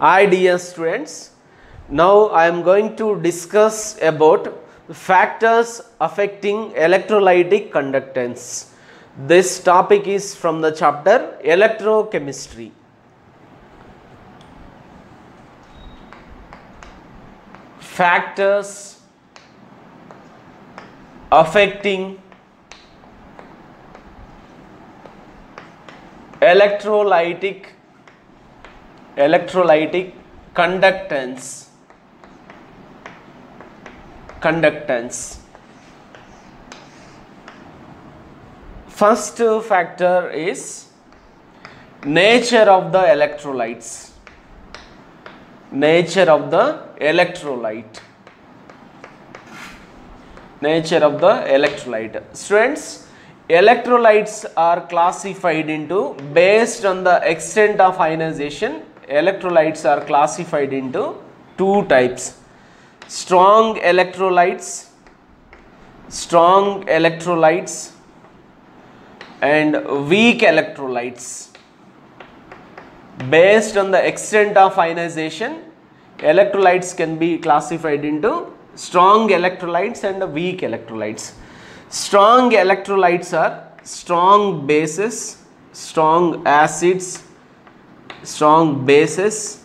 Hi dear students, now I am going to discuss about factors affecting electrolytic conductance. This topic is from the chapter electrochemistry. Factors affecting electrolytic conductance. First factor is nature of the electrolytes. Nature of the electrolyte. Students, electrolytes are classified into, based on the extent of ionization, electrolytes are classified into two types: strong electrolytes and weak electrolytes. Based on the extent of ionization, electrolytes can be classified into strong electrolytes and weak electrolytes. Strong electrolytes are strong bases, strong acids, strong bases,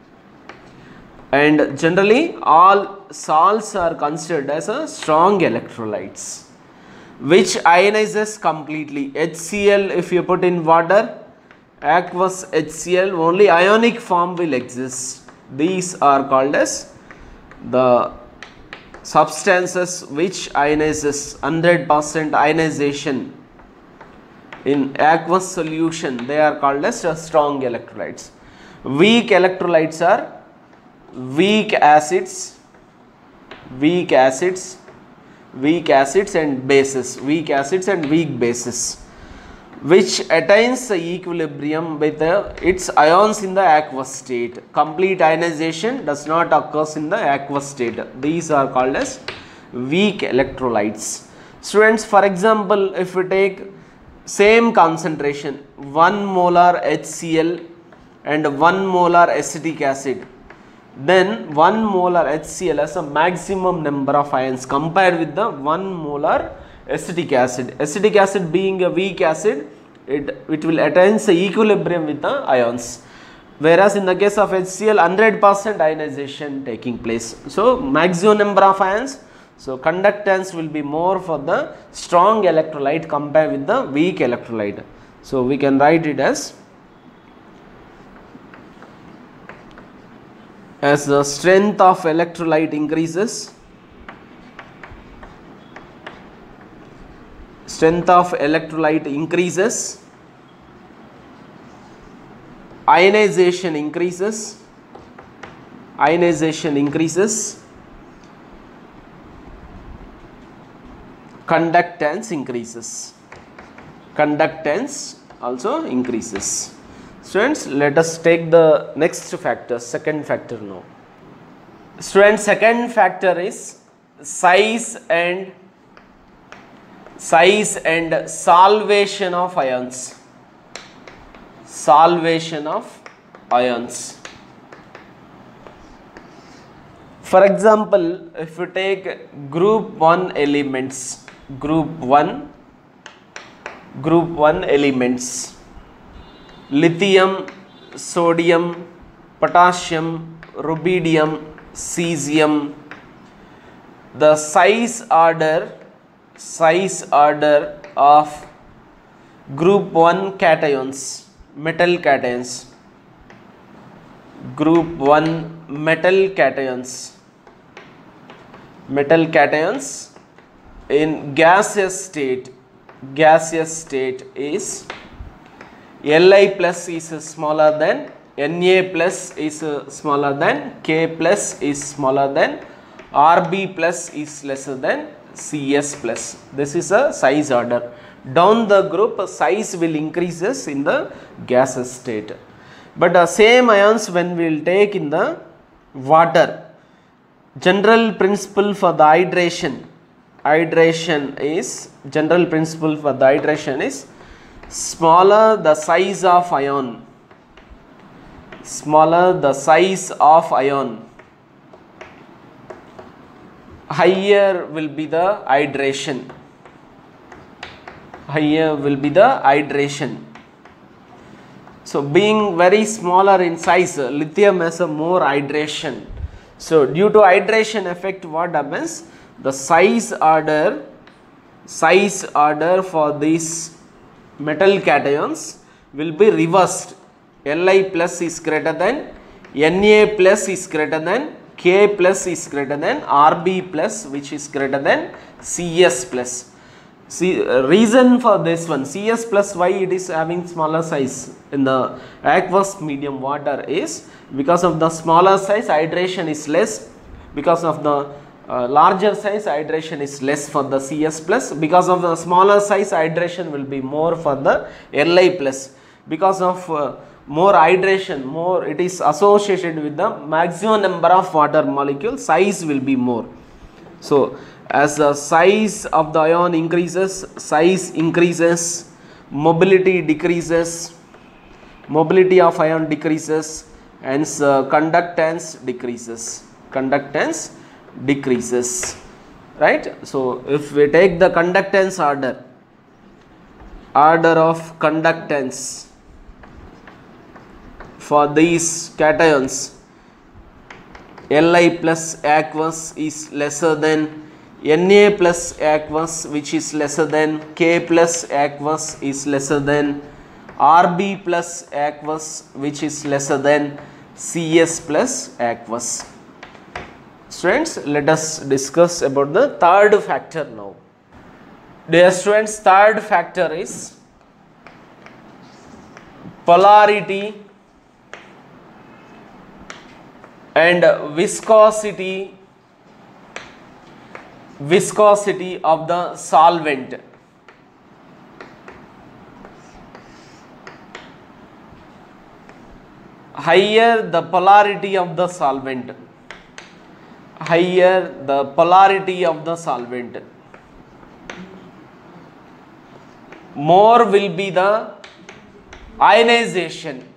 and generally all salts are considered as a strong electrolytes, which ionizes completely. HCl, if you put in water, aqueous HCl, only ionic form will exist. These are called as the substances which ionizes 100% ionization in aqueous solution. They are called as strong electrolytes. Weak electrolytes are weak acids and bases, weak bases, which attains the equilibrium with its ions in the aqueous state. Complete ionization does not occur in the aqueous state. These are called as weak electrolytes. Students, for example, if we take same concentration, 1 molar HCl and 1 molar acetic acid, then 1 molar HCl has a maximum number of ions compared with the 1 molar acetic acid. Acetic acid being a weak acid, it will attain the equilibrium with the ions, whereas in the case of HCl, 100% ionization taking place. So maximum number of ions, so conductance will be more for the strong electrolyte compared with the weak electrolyte. So we can write it as the strength of electrolyte increases, ionization increases, conductance also increases. Students, let us take the next factor, second factor now. Students, second factor is size and salvation of ions. For example, if you take group 1 elements, lithium, sodium, potassium, rubidium, cesium, the size order of group 1 cations, metal cations, in gaseous state is Li plus is smaller than, Na plus is smaller than, K plus is smaller than, Rb plus is lesser than Cs plus. This is a size order. Down the group, size will increases in the gaseous state. But the same ions when we will take in the water, general principle for the hydration is smaller the size of ion, smaller the size of ion, higher will be the hydration. Higher will be the hydration. So being very smaller in size, lithium has a more hydration. So due to hydration effect, what happens? The size order for these metal cations will be reversed. Li plus is greater than, Na plus is greater than, K plus is greater than, Rb plus which is greater than Cs plus. See, reason for this one, Cs plus, why it is having smaller size in the aqueous medium water is because of the smaller size hydration is less, because of the larger size hydration is less for the Cs plus, because of the smaller size hydration will be more for the Li plus, because of more hydration, more it is associated with the maximum number of water molecules, size will be more. So as the size of the ion increases, size increases, mobility decreases, mobility of ion decreases, hence conductance decreases, conductance decreases, right. So if we take the conductance order of conductance for these cations, Li plus aqueous is lesser than Na plus aqueous which is lesser than, K plus aqueous is lesser than, Rb plus aqueous which is lesser than, Cs plus aqueous. Students, let us discuss about the third factor now. Dear students, third factor is polarity and viscosity of the solvent. Higher the polarity of the solvent, more will be the ionization,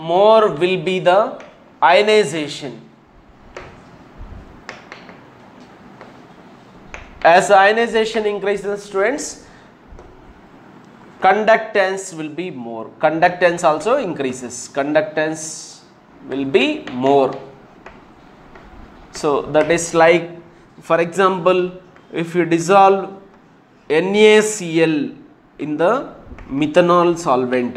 As ionization increases, students, conductance will be more. Conductance also increases. Conductance will be more. So that is like, for example, if you dissolve NaCl in the methanol solvent,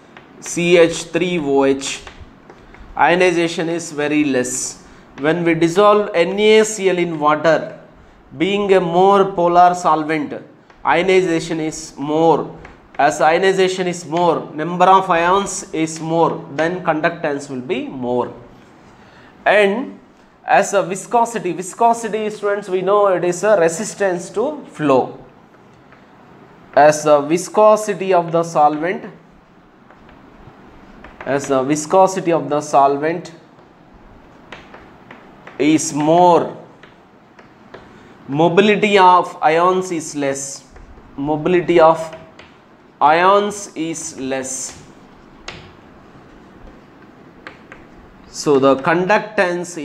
CH3OH, ionization is very less. When we dissolve NaCl in water, being a more polar solvent, ionization is more. As ionization is more, number of ions is more, then conductance will be more. And as a viscosity, students, we know it is a resistance to flow. As the viscosity of the solvent, is more, mobility of ions is less. So the conductance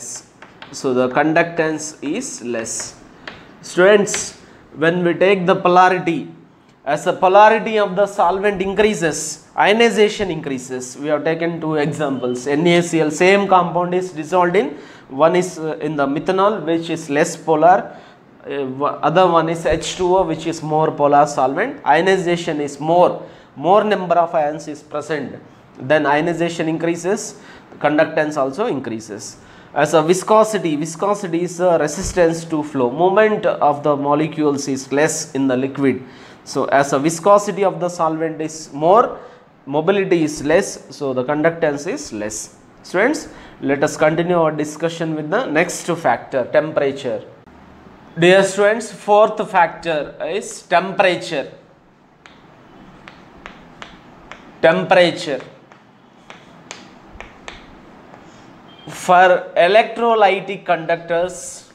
is less. Students, when we take the polarity, as the polarity of the solvent increases, ionization increases. We have taken two examples. NaCl, same compound is dissolved in, one is in the methanol which is less polar, other one is H2O which is more polar solvent. Ionization is more number of ions is present, then ionization increases, conductance also increases. As a viscosity is a resistance to flow, movement of the molecules is less in the liquid. So as a viscosity of the solvent is more, mobility is less, so the conductance is less. Students, let us continue our discussion with the next factor, temperature. Dear students, fourth factor is temperature. For electrolytic conductors,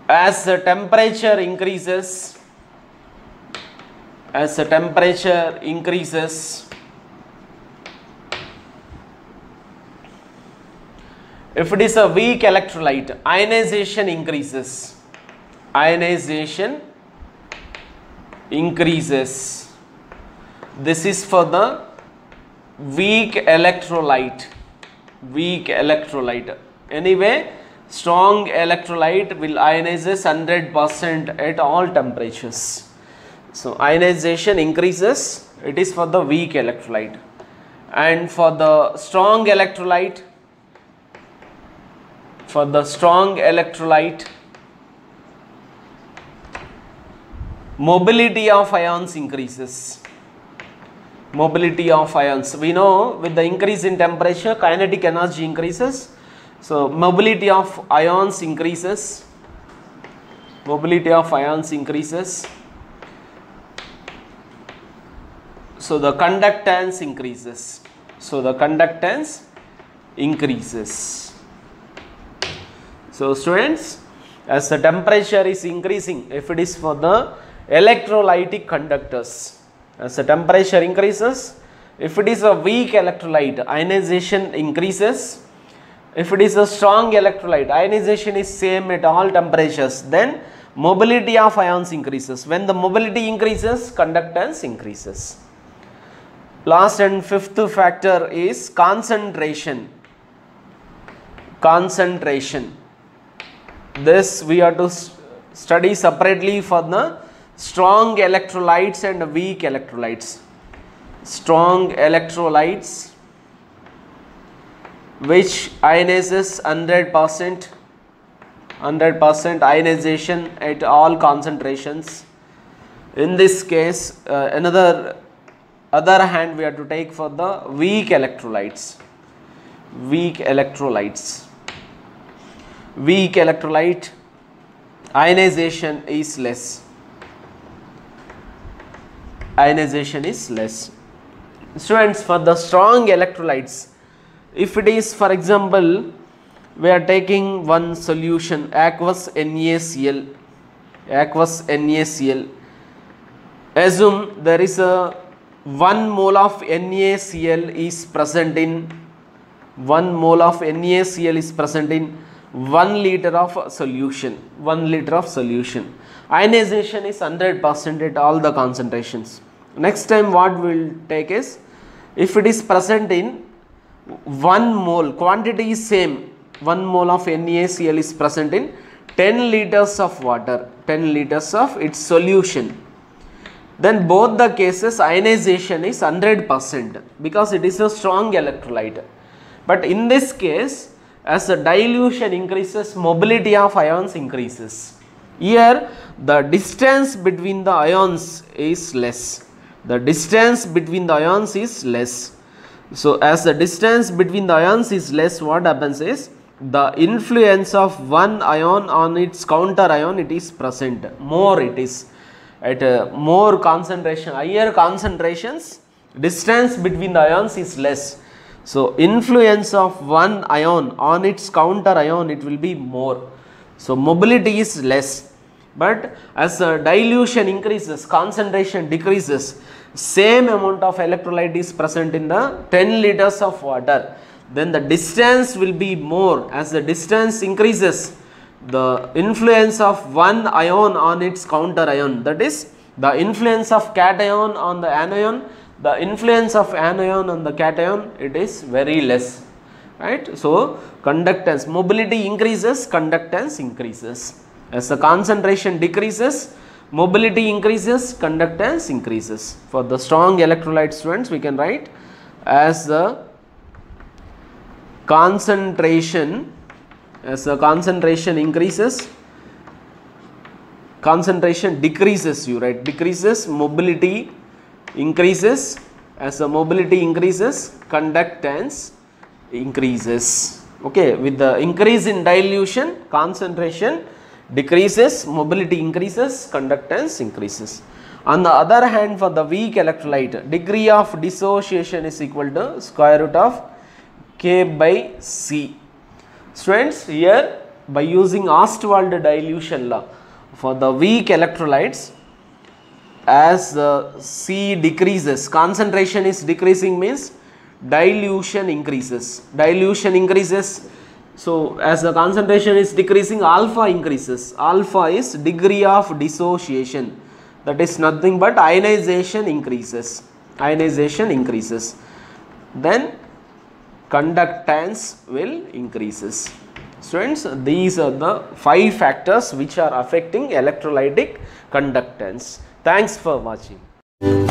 as the temperature increases, as the temperature increases, if it is a weak electrolyte, ionization increases. Ionization increases. This is for the weak electrolyte. Weak electrolyte. Anyway, strong electrolyte will ionizes 100% at all temperatures. So ionization increases. It is for the weak electrolyte. And for the strong electrolyte, mobility of ions increases. Mobility of ions. We know with the increase in temperature, kinetic energy increases. So mobility of ions increases. Mobility of ions increases. So the conductance increases. So the conductance increases. So students, as the temperature is increasing, if it is for the electrolytic conductors, as the temperature increases, if it is a weak electrolyte, ionization increases. If it is a strong electrolyte, ionization is same at all temperatures, then mobility of ions increases. When the mobility increases, conductance increases. Last and fifth factor is concentration. Concentration. This we have to study separately for the strong electrolytes and weak electrolytes. Strong electrolytes which ionizes 100% ionization at all concentrations. In this case, other hand we have to take for the weak electrolytes. Weak electrolytes. Weak electrolyte ionization is less. Ionization is less. Students, for the strong electrolytes, if it is, for example, we are taking one solution, aqueous NaCl. Aqueous NaCl. Assume there is a 1 mole of NaCl is present in 1 mole of NaCl is present in 1 liter of solution. 1 liter of solution. Ionization is 100% at all the concentrations. Next time what we will take is, if it is present in 1 mole, quantity is same, 1 mole of NaCl is present in 10 liters of water, 10 liters of its solution. Then both the cases ionization is 100% because it is a strong electrolyte. But in this case, as the dilution increases, mobility of ions increases. Here the distance between the ions is less. The distance between the ions is less. So as the distance between the ions is less, what happens is the influence of one ion on its counter ion, it is present. More it is at a more concentration, higher concentrations, distance between the ions is less. So influence of one ion on its counter ion, it will be more. So mobility is less. But as the dilution increases, concentration decreases, same amount of electrolyte is present in the 10 liters of water, then the distance will be more. As the distance increases, the influence of one ion on its counter ion, that is the influence of cation on the anion, the influence of anion on the cation, it is very less, right? So conductance, mobility increases, conductance increases. As the concentration decreases, mobility increases, conductance increases. For the strong electrolyte, students, we can write as the concentration increases, concentration decreases, you write decreases, mobility increases. As the mobility increases, conductance increases. Okay, with the increase in dilution, concentration decreases, mobility increases, conductance increases. On the other hand, for the weak electrolyte, degree of dissociation is equal to square root of K by C. Students, here by using Ostwald dilution law for the weak electrolytes, as C decreases, concentration is decreasing means dilution increases. Dilution increases. So as the concentration is decreasing, alpha increases. Alpha is degree of dissociation. That is nothing but ionization increases. Ionization increases. Then conductance will increases. Students, these are the 5 factors which are affecting electrolytic conductance. Thanks for watching.